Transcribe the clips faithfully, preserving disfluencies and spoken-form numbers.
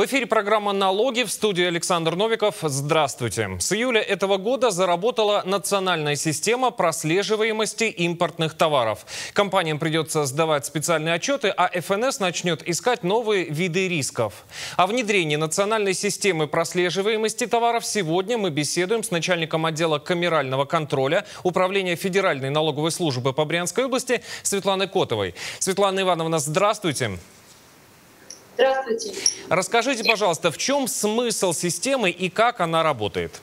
В эфире программа «Налоги», в студии Александр Новиков. Здравствуйте. С июля этого года заработала национальная система прослеживаемости импортных товаров. Компаниям придется сдавать специальные отчеты, а эф эн эс начнет искать новые виды рисков. О внедрении национальной системы прослеживаемости товаров сегодня мы беседуем с начальником отдела камерального контроля Управления Федеральной налоговой службы по Брянской области Светланой Котовой. Светлана Ивановна, здравствуйте. Здравствуйте. Расскажите, пожалуйста, в чем смысл системы и как она работает?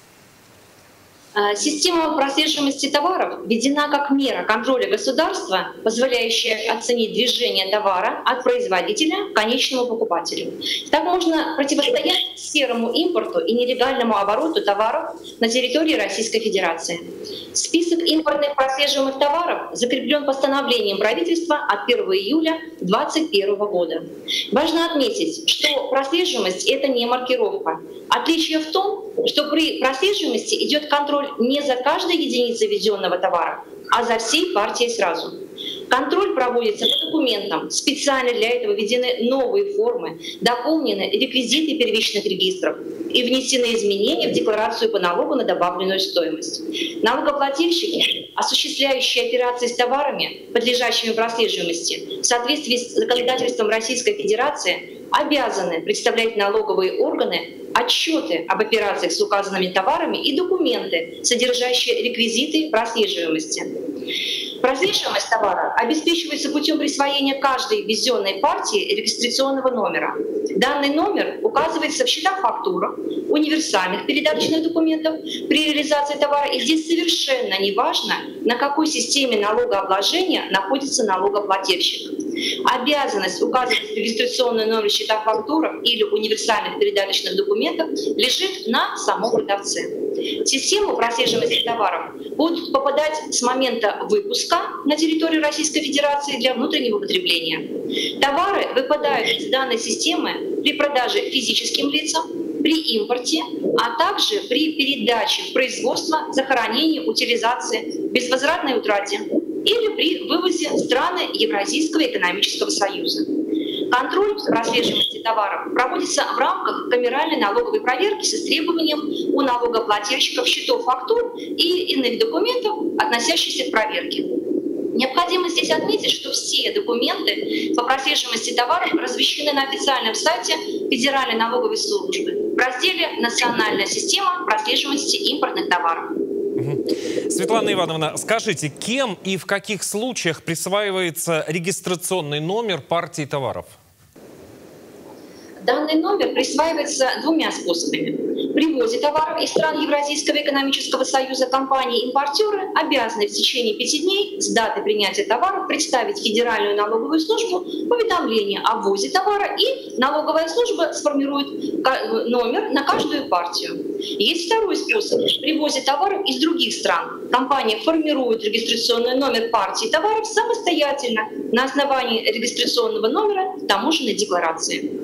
Система прослеживаемости товаров введена как мера контроля государства, позволяющая оценить движение товара от производителя к конечному покупателю. Так можно противостоять серому импорту и нелегальному обороту товаров на территории Российской Федерации. Список импортных прослеживаемых товаров закреплен постановлением правительства от первого июля две тысячи двадцать первого года. Важно отметить, что прослеживаемость — это не маркировка. Отличие в том, что при прослеживаемости идет контроль не за каждой единицей ввезенного товара, а за всей партией сразу. Контроль проводится по документам. Специально для этого введены новые формы, дополнены реквизиты первичных регистров и внесены изменения в декларацию по налогу на добавленную стоимость. Налогоплательщики, осуществляющие операции с товарами, подлежащими прослеживаемости, в соответствии с законодательством Российской Федерации, обязаны представлять налоговые органы отчеты об операциях с указанными товарами и документы, содержащие реквизиты прослеживаемости. Прослеживаемость товара обеспечивается путем присвоения каждой ввезенной партии регистрационного номера. Данный номер указывается в счетах-фактурах, универсальных передаточных документов при реализации товара. И здесь совершенно не важно, на какой системе налогообложения находится налогоплательщик. Обязанность указывать регистрационный номер в счетах-фактурах или универсальных передаточных документов лежит на самом продавце. В систему прослеживаемости товаров будут попадать с момента выпуска на территорию Российской Федерации для внутреннего потребления. Товары выпадают из данной системы при продаже физическим лицам, при импорте, а также при передаче в производство, захоронении, утилизации, безвозвратной утрате или при вывозе в страны Евразийского экономического союза. Контроль прослеживаемости товаров проводится в рамках камеральной налоговой проверки с требованием у налогоплательщиков счетов, фактур и иных документов, относящихся к проверке. Необходимо здесь отметить, что все документы по прослеживаемости товаров размещены на официальном сайте Федеральной налоговой службы в разделе «Национальная система прослеживаемости импортных товаров». Светлана Ивановна, скажите, кем и в каких случаях присваивается регистрационный номер партии товаров? Данный номер присваивается двумя способами. При ввозе товаров из стран Евразийского экономического союза компании-импортеры обязаны в течение пяти дней с даты принятия товаров представить в Федеральную налоговую службу поведомление о ввозе товара, и налоговая служба сформирует номер на каждую партию. Есть второй способ. При ввозе товаров из других стран компания формирует регистрационный номер партии товаров самостоятельно на основании регистрационного номера таможенной декларации.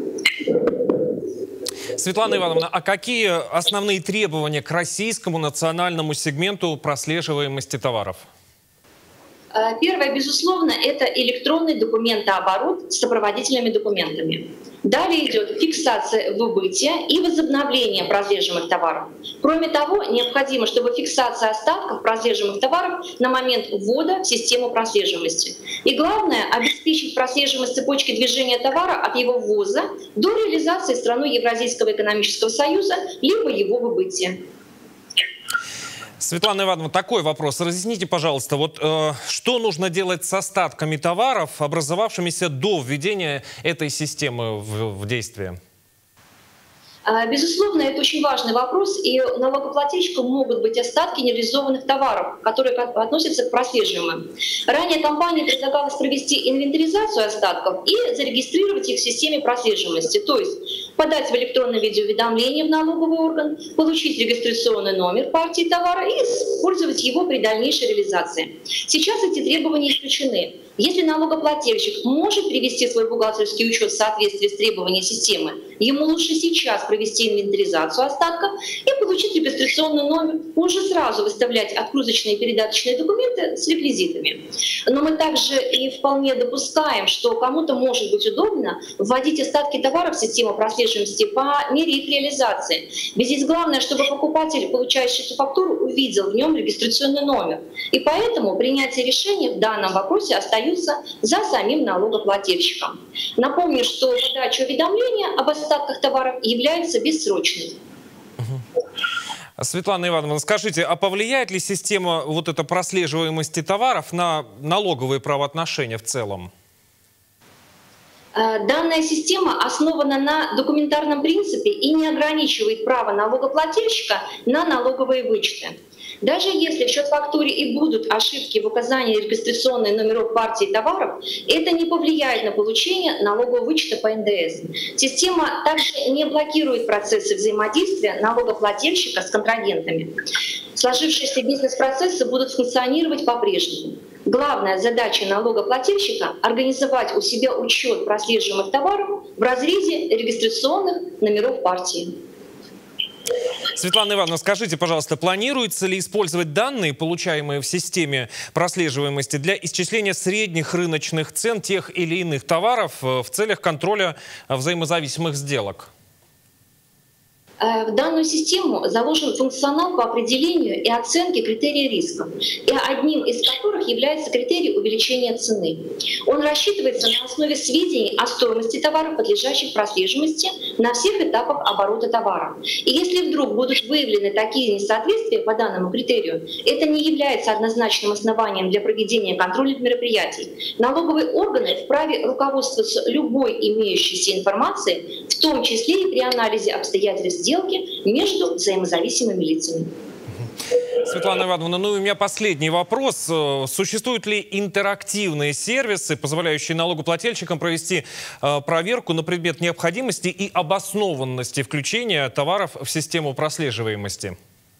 Светлана Ивановна, а какие основные требования к российскому национальному сегменту прослеживаемости товаров? Первое, безусловно, это электронный документооборот с сопроводительными документами. Далее идет фиксация выбытия и возобновление прослеживаемых товаров. Кроме того, необходимо, чтобы фиксация остатков прослеживаемых товаров на момент ввода в систему прослеживаемости. И главное, обеспечить прослеживаемость цепочки движения товара от его ввоза до реализации страной Евразийского экономического союза либо его выбытия. Светлана Ивановна, такой вопрос. Разъясните, пожалуйста, вот э, что нужно делать с остатками товаров, образовавшимися до введения этой системы в, в действие? Безусловно, это очень важный вопрос, и у налогоплательщиков могут быть остатки нереализованных товаров, которые относятся к прослеживаемым. Ранее компании предлагалось провести инвентаризацию остатков и зарегистрировать их в системе прослеживаемости, то есть подать в электронном виде уведомление в налоговый орган, получить регистрационный номер партии товара и использовать его при дальнейшей реализации. Сейчас эти требования исключены. Если налогоплательщик может привести свой бухгалтерский учет в соответствии с требованиями системы, ему лучше сейчас провести инвентаризацию остатков и получить регистрационный номер, можно сразу выставлять откруточные и передаточные документы с реквизитами. Но мы также и вполне допускаем, что кому-то может быть удобно вводить остатки товаров в систему прослеживаемости по мере их реализации. Ведь здесь главное, чтобы покупатель, получающий эту фактуру, увидел в нем регистрационный номер. И поэтому принятие решения в данном вопросе остается за самим налогоплательщиком. Напомню, что подача уведомления об остатках товаров является бессрочной. Светлана Ивановна, скажите, а повлияет ли система вот этой прослеживаемости товаров на налоговые правоотношения в целом? Данная система основана на документарном принципе и не ограничивает право налогоплательщика на налоговые вычеты. Даже если в счет-фактуре и будут ошибки в указании регистрационных номеров партии товаров, это не повлияет на получение налогового вычета по эн дэ эс. Система также не блокирует процессы взаимодействия налогоплательщика с контрагентами. Сложившиеся бизнес-процессы будут функционировать по-прежнему. Главная задача налогоплательщика — организовать у себя учет прослеживаемых товаров в разрезе регистрационных номеров партии. Светлана Ивановна, скажите, пожалуйста, планируется ли использовать данные, получаемые в системе прослеживаемости, для исчисления средних рыночных цен тех или иных товаров в целях контроля взаимозависимых сделок? В данную систему заложен функционал по определению и оценке критерия риска, и одним из которых является критерий увеличения цены. Он рассчитывается на основе сведений о стоимости товаров, подлежащих прослеживаемости на всех этапах оборота товара. И если вдруг будут выявлены такие несоответствия по данному критерию, это не является однозначным основанием для проведения контрольных мероприятий. Налоговые органы вправе руководствоваться любой имеющейся информацией, в том числе и при анализе обстоятельств сделки между взаимозависимыми лицами. Светлана Ивановна, ну и у меня последний вопрос. Существуют ли интерактивные сервисы, позволяющие налогоплательщикам провести э, проверку на предмет необходимости и обоснованности включения товаров в систему прослеживаемости?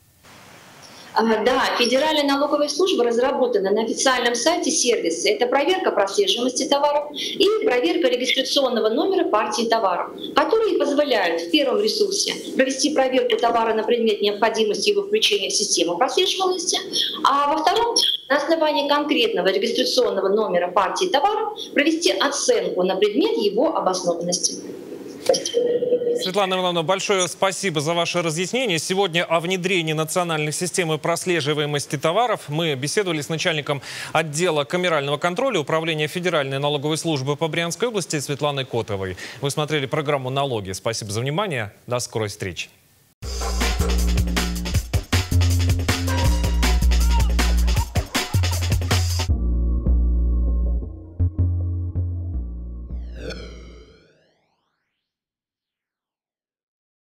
Да, Федеральная налоговая служба разработана на официальном сайте сервиса. Это проверка прослеживаемости товаров и проверка регистрационного номера партии товаров, которые позволяют в первом ресурсе провести проверку товара на предмет необходимости его включения в систему прослеживаемости, а во втором на основании конкретного регистрационного номера партии товаров провести оценку на предмет его обоснованности. Светлана Ивановна, большое спасибо за ваше разъяснение. Сегодня о внедрении национальной системы прослеживаемости товаров мы беседовали с начальником отдела камерального контроля Управления Федеральной налоговой службы по Брянской области Светланой Котовой. Вы смотрели программу «Налоги». Спасибо за внимание. До скорой встречи.